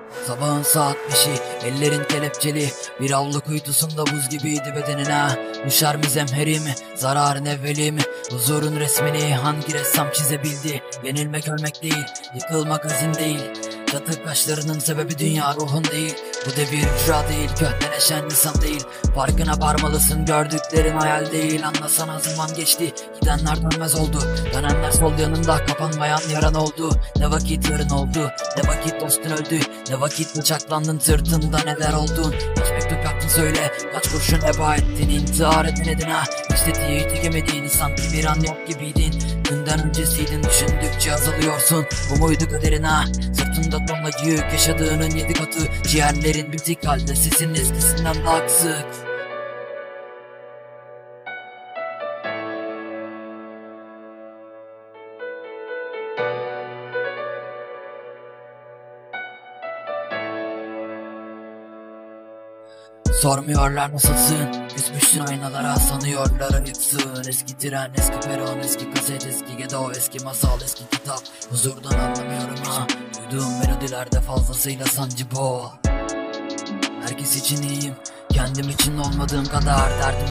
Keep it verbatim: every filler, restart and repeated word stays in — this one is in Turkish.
Sabahın saat beşi, ellerin kelepçeli. Bir avlu kuytusunda buz gibiydi bedenine. Düşer mi zemheri mi, zararın evveli mi? Huzurun resmini hangi ressam çizebildi? Yenilmek ölmek değil, yıkılmak azim değil. Yatık kaşlarının sebebi dünya ruhun değil. Bu devir hücra değil, köhneleşen insan değil. Farkına varmalısın, gördüklerin hayal değil. Anlasana zaman geçti, gidenler dönmez oldu. Dönenler sol yanında, kapanmayan yaran oldu. Ne vakit yarın oldu, ne vakit dostun öldü. Ne vakit bıçaklandın sırtında, neler oldun. Kaç mektup yaktın söyle, kaç kurşun eba ettin. İntihar edin edin ha, hiç de diye çekemediğin. Sanki bir an yok gibiydin, dünden öncesiydin. Düşündükçe azalıyorsun, bu muydu kaderin ha? Sırtında tonla yük, yaşadığının yedi katı. Ciğerlerin bitik halde, sesin eskisinden daha kısık. Sormuyorlar nasılsın, küsmüşsün aynalara, sanıyorlar ayıpsın. Eski tren, eski peron, eski kaset, eski gedo, eski masal, eski kitap. Huzurdan anlamıyorum ha, duyduğum melodilerde fazlasıyla sancı bu. Herkes için iyiyim, kendim için olmadığım kadar derdim.